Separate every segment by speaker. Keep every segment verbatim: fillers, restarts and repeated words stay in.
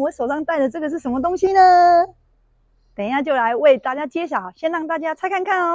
Speaker 1: 我手上戴的这个是什么东西呢？等一下就来为大家揭晓，先让大家猜看看哦。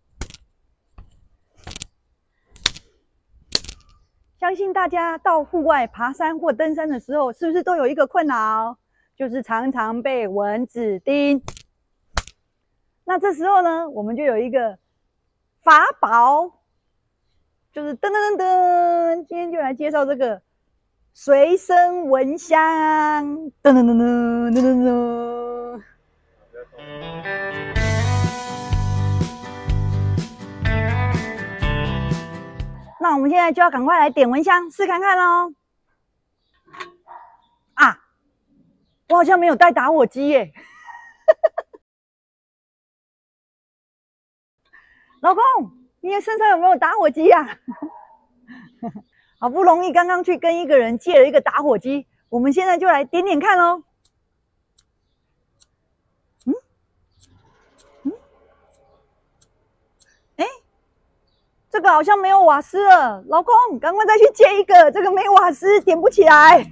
Speaker 1: 相信大家到户外爬山或登山的时候，是不是都有一个困扰，就是常常被蚊子叮？那这时候呢，我们就有一个法宝，就是噔噔噔噔，今天就来介绍这个随身蚊香，噔噔噔噔噔噔噔。那我们现在就要赶快来点蚊香试看看咯。啊，我好像没有带打火机耶。老公，你的身上有没有打火机呀？好不容易刚刚去跟一个人借了一个打火机，我们现在就来点点看咯。嗯嗯，哎，这个好像没有瓦斯了，老公，赶快再去借一个，这个没瓦斯，点不起来。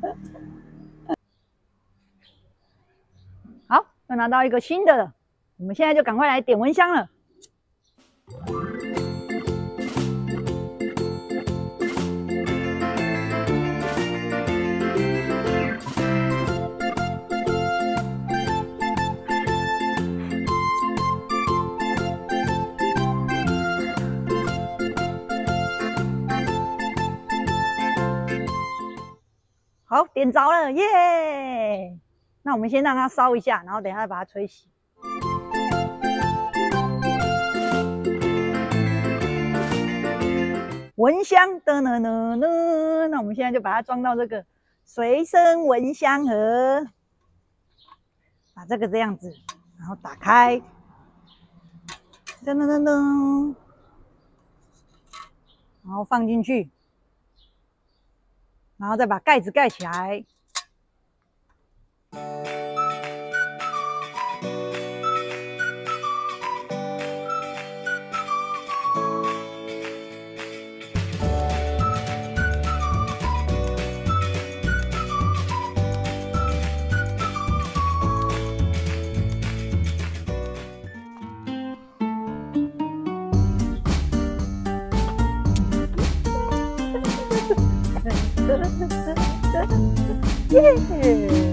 Speaker 1: 好，又拿到一个新的了，我们现在就赶快来点蚊香了。好，点着了，耶！那我们先让它烧一下，然后等一下再把它吹熄。蚊香的呢呢呢，那我们现在就把它装到这个随身蚊香盒，把这个这样子，然后打开，噔噔噔噔，然后放进去。然后再把盖子盖起来。耶！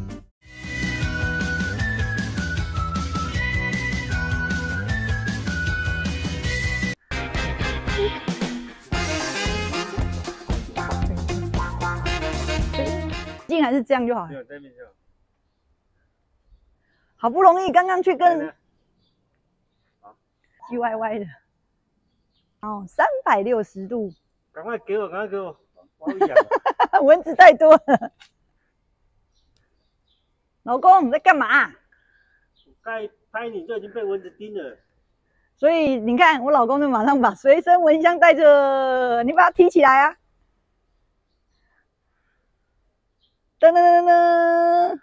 Speaker 1: 竟然是这样就好了。好不容易刚刚去跟G Y Y 的，哦，三百六十度。
Speaker 2: 赶快给我，赶快给我，我痒。
Speaker 1: 蚊子太多了。老公，你在干嘛？
Speaker 2: 我该拍你就已经被蚊子叮了。
Speaker 1: 所以你看，我老公就马上把随身蚊香带着，你把它提起来啊！噔噔噔噔，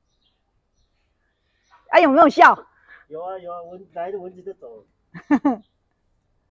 Speaker 1: 啊，有没有效？
Speaker 2: 有啊有啊，蚊来的蚊子就走了。